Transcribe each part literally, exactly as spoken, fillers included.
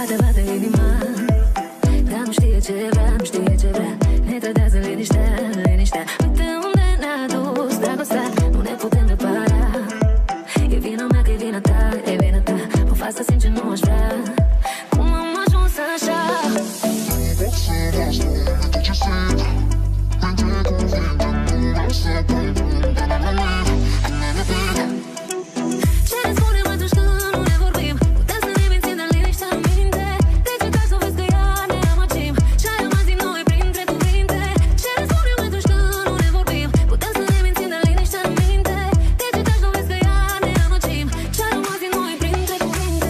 Bate, bate inima, dar nu știe ce vrea, nu știe ce vrea. Ne trădează liniștea, liniștea. Uite unde ne-a dus dragostea, nu ne putem repara. E vina mea că e vina ta, e vina ta. Mă fac să simt ce nu aș vrea. Cum am ajuns așa? Nu pot să vă spun tot ce simt. Între cuvinte nu vreau să plâng. Dar n-am nimic, am nimic. Ce ne spunem atunci când nu ne vorbim? Putem să ne mințim, dar liniștea în minte. De ce taci, nu vezi că ea ne amăgim? Ce-ai rămas din noi printre cuvinte? Ce ne spunem atunci când nu ne vorbim? Putem să ne mințim, dar liniștea în minte. De ce taci, nu vezi că ea ne amăgim? Ce-ai rămas din noi printre cuvinte?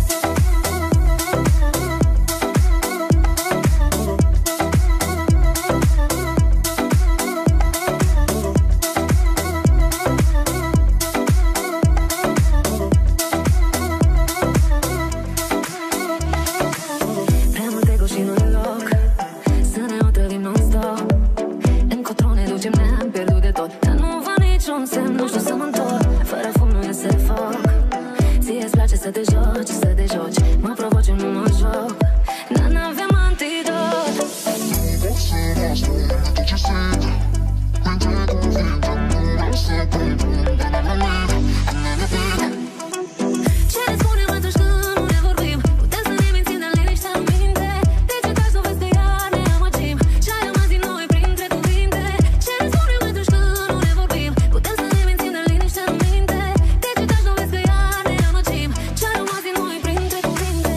Prea mult ego și nu-i loc să ne otrăvim non-stop. Încotro ne ducem, ne-am pierdut de tot. Dar nu văd niciun semn, nu știu să mă întorc. Fără fum nu iese foc. Ție-ți place să te joci, să te joci. Mă provoci, eu nu mă joc. Dar n-avem antidot. Nu pot să vă spun tot ce simt. Între cuvinte nu vreau să plâng. Dar n-am nimic, am nimic. Ce ne spunem atunci când nu ne vorbim? Putem să ne mințim, dar liniștea în minte. De ce taci, nu vezi că ea ne amăgim? Ce-ai rămas din noi printre cuvinte? Ce ne spunem atunci când nu ne vorbim? Putem să ne mințim, dar liniștea în minte. De ce taci, nu vezi că ea ne amăgim? Ce-ai rămas din noi printre cuvinte?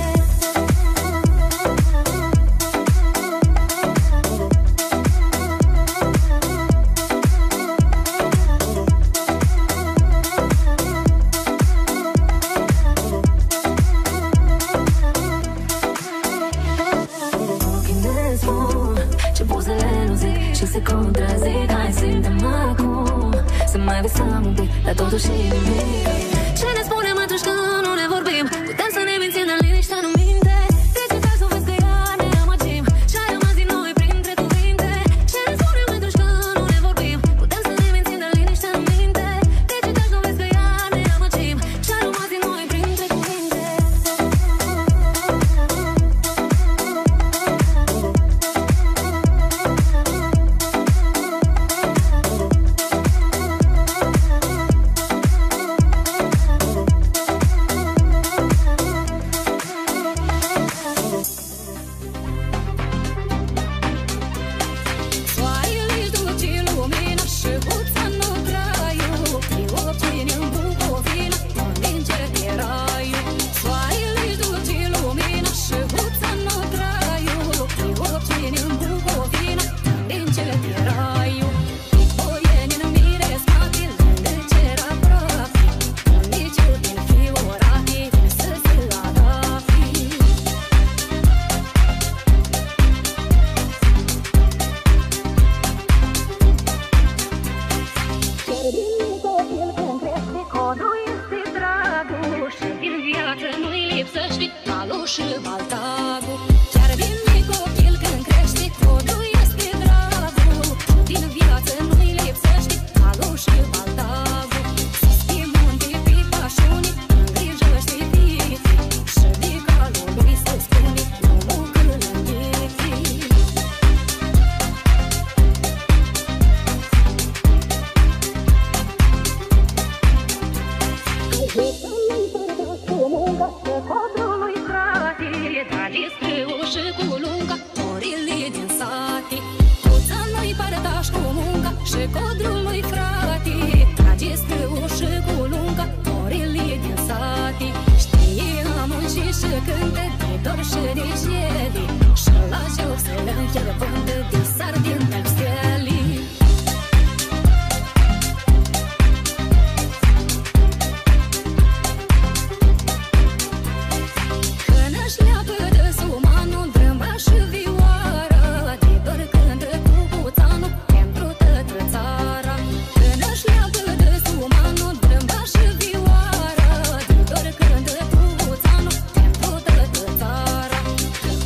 Ochii ne spun ce buzele nu zic și se contrazic. Hai, simte-mă acum, să mai visăm un pic, dar totuși nimic. Ce ne spunem atunci când nu ne vorbim? Putem să ne mințim, dar liniștea nu minte. De ce taci, nu vezi că ea ne amăgim? Ce-ai rămas din noi printre cuvinte? Ce ne spunem atunci când nu ne vorbim? Putem să ne mințim, dar liniștea nu minte. De ce taci, nu vezi că ea ne amăgim? Ce-ai rămas din noi printre cuvinte? Soarele își duce lumina și buța nu traiu. Pe obține în Bucovina, convinge de raiu. Soarele își duce lumina și buța nu traiu. Pe obține în Bucovina, convinge de raiu. Boieni în mire smate, lângă cer aproape. Uniciu din fiorate, să se ladafi. Cerdin copil când crește, codru este dragul. Și din viață nu-i lipsește calul și baltagul. Cerdin copil când crește, codru este dragul. Și din viață nu-i lipsește calul și baltagul. Să schimb munte pe pașuni, îngrijește titi. Și de calul lui se spune, nu mă călăngheți. Codrului frate, trage spre ușă cu lunga, morile din sate. Puța noi părtaș cu munca și codrului frate, trage spre ușă cu lunga, morile din sate. Știe amunci și cântă de dor și de jele, și la joc să le închele până de sardin de stele. Când-și leapă de sumanul, drâmba și vioara, de dor cântă cu buțanul pentru toată țara. Când-și leapă de sumanul, drâmba și vioara, de dor cântă cu buțanul pentru toată țara.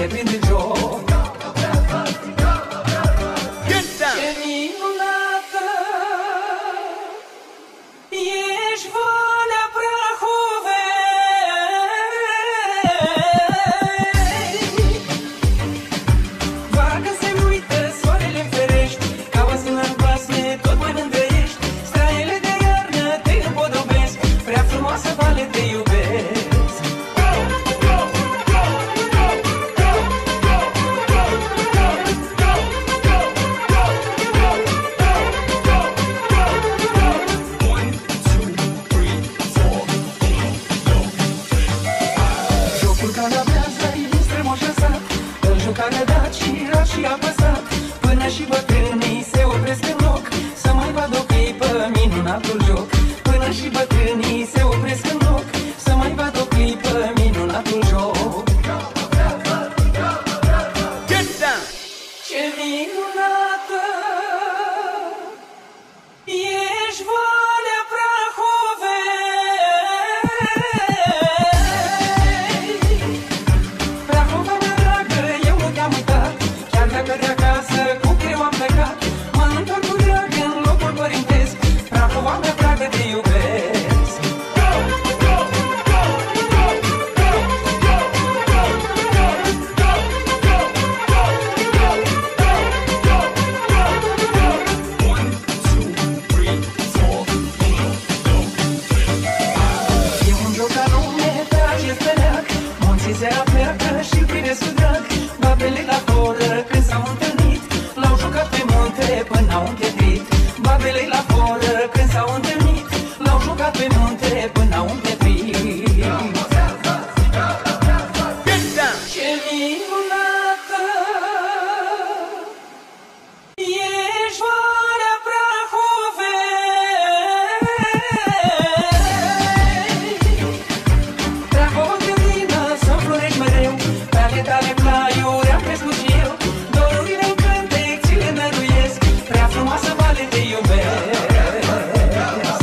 se prind în joc. Ce minunată ești, Valea Prahovei. Vară se uită, soarele-n ferești, ca o sună în basme, tot mai mândrăiești. Straiele de iarnă te împodobesc, prea frumoasă Vale, te iubesc. Care dat și rat și apăsat, până și bătrânii se opresc în loc să mai vadă o clipă minunatul joc. Până și bătrânii se opresc în loc să mai vadă o clipă minunatul joc. Ce minunată ești, Valea Prahovei. Prahova mea dragă, eu nu te-am uitat, chiar dacă de acasă cu greu am plecat. Mă întorc cu drag în locul părintesc, Prahova mea dragă, te iubesc. E un joc anume pe acest peleac, munții se apleacă și-l privesc cu drag. Babele la foră când s-au întâlnit, l-au jucat pe munte până au împietrit. Babele la foră când s-au întâlnit, l-au jucat pe munte până au împietrit. Ce minunată ești, Valea Prahovei. Prahova grădină să florești mereu, pe ale tale plaiuri am crescut și eu. Dorurile în cântec ți le dăruiesc, prea frumoasă Vale, te iubesc.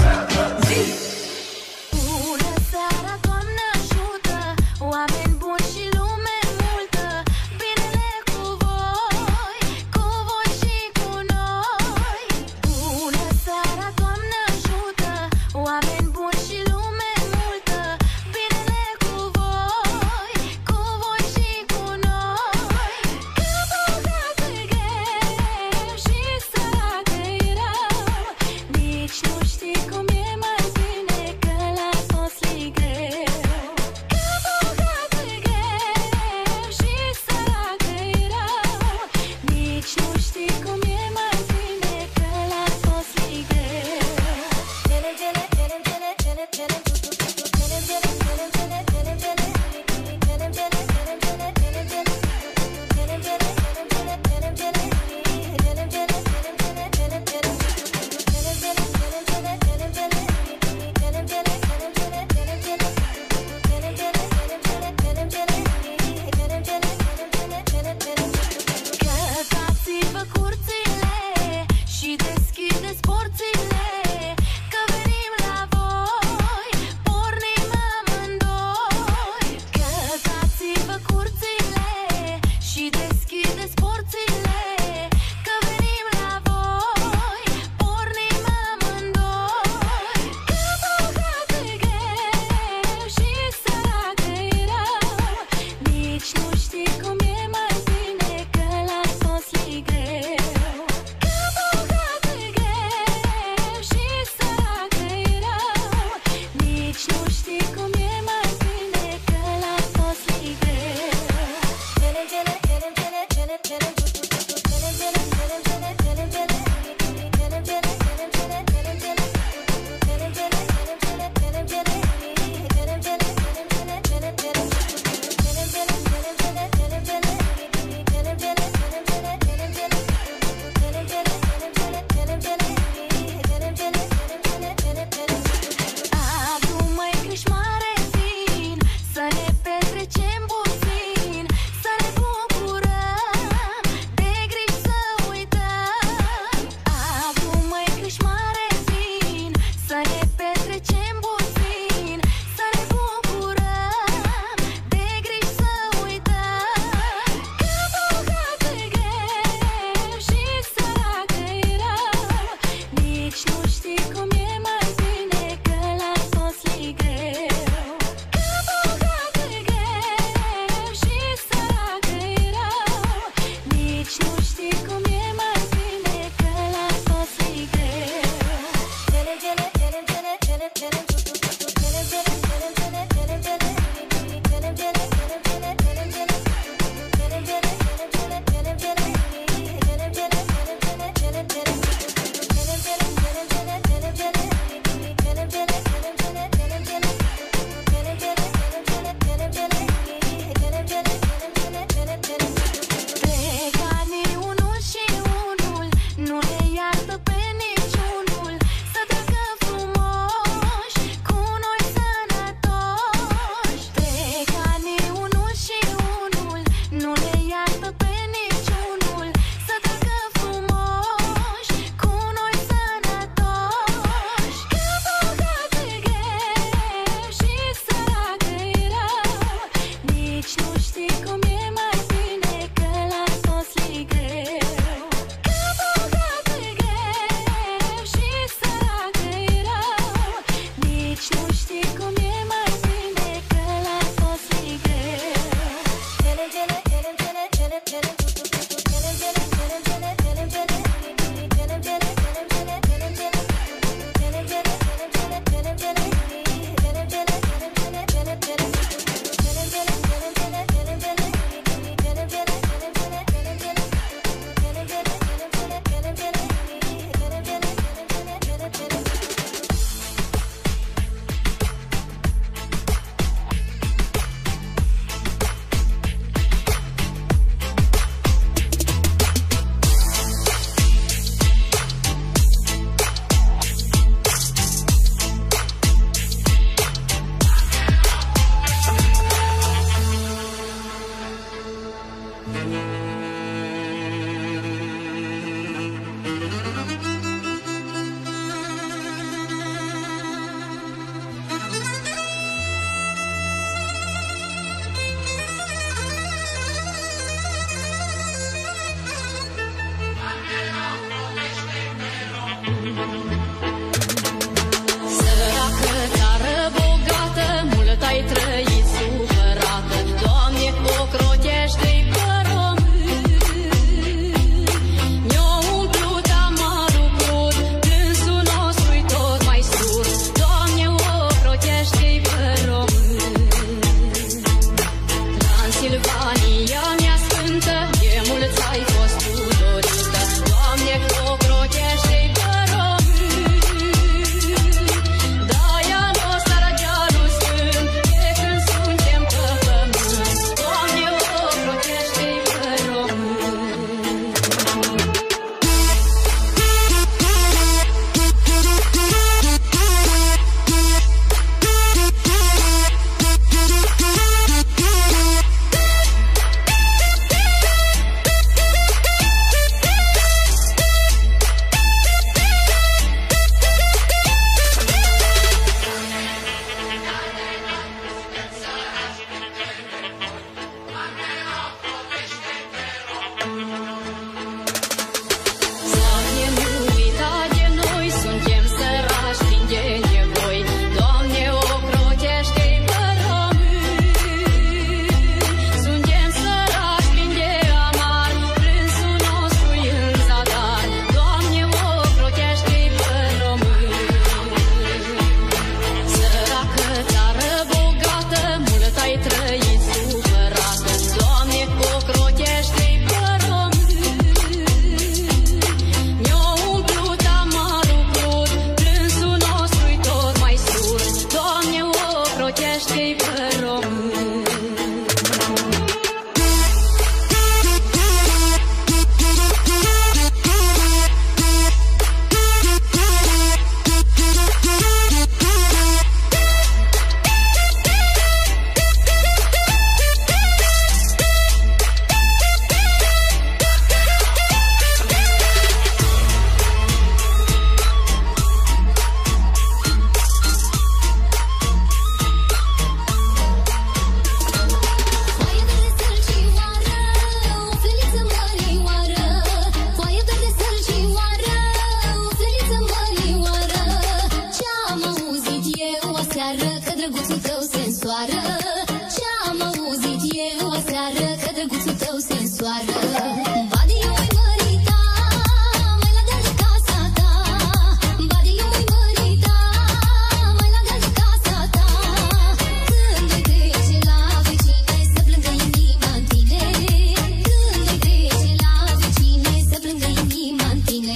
că drăguțul tău se însoară. Bade, eu mai mărita, mai la de casa ta. Bade, eu mai mărita, mai la de casa ta. Când vei trece la vecine să plângă inima în tine. Când vei trece la vecine să plângă inima în tine.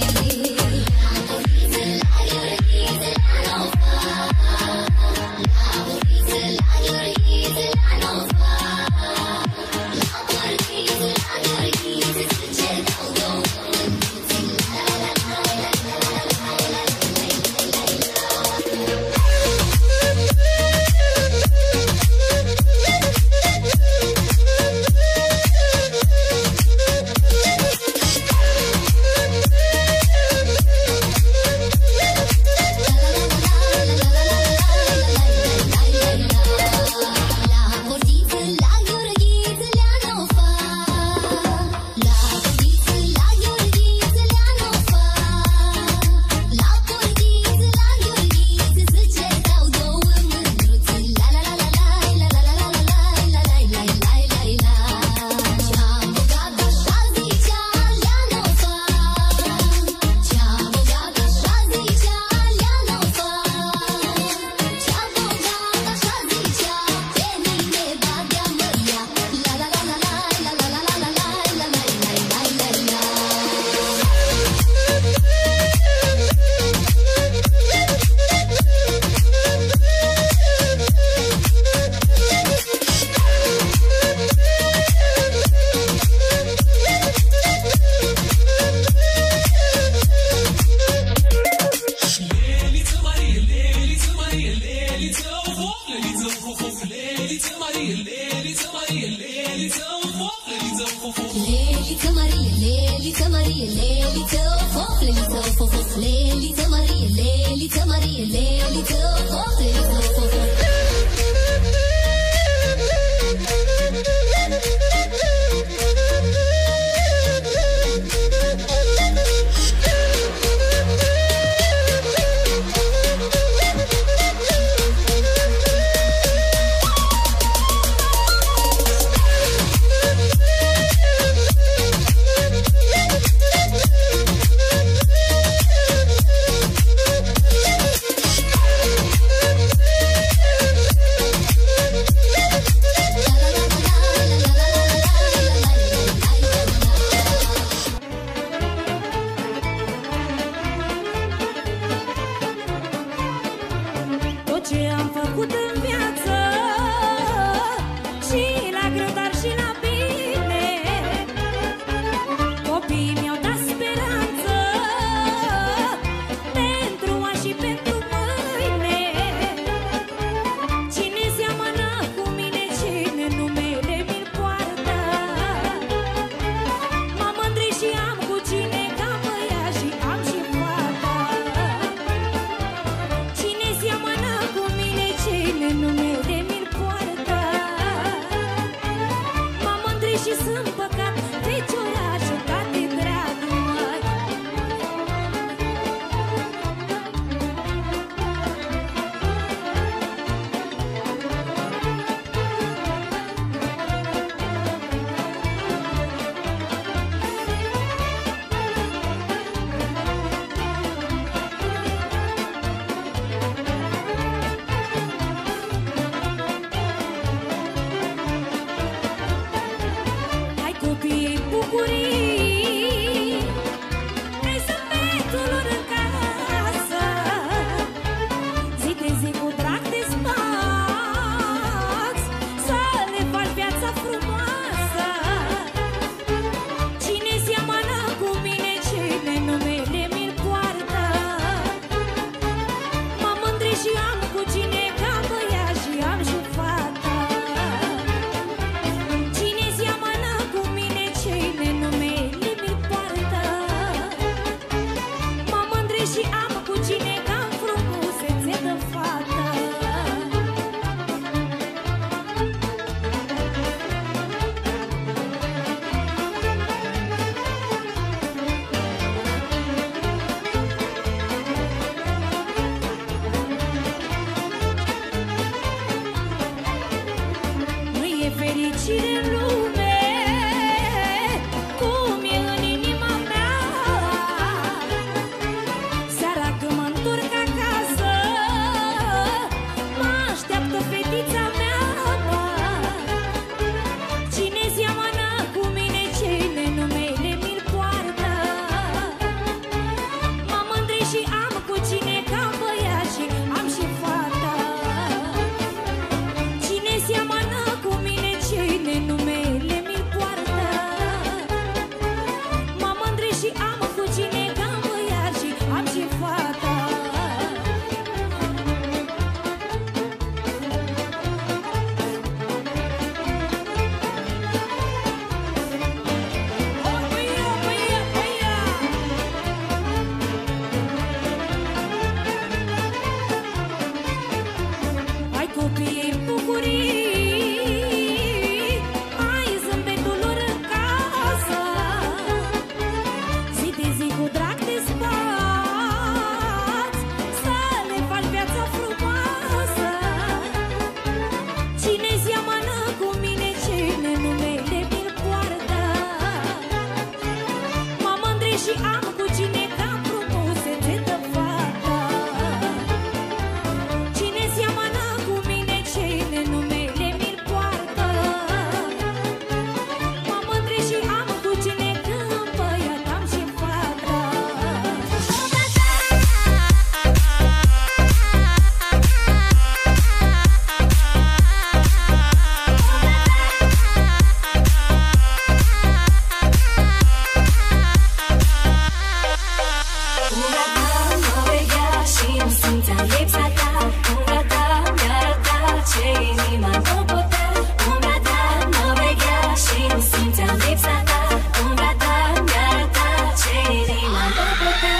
simțeam lipsa ta. Umbra ta mi-a arătat ce inima nu putea.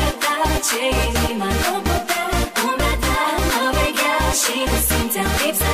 Lipsa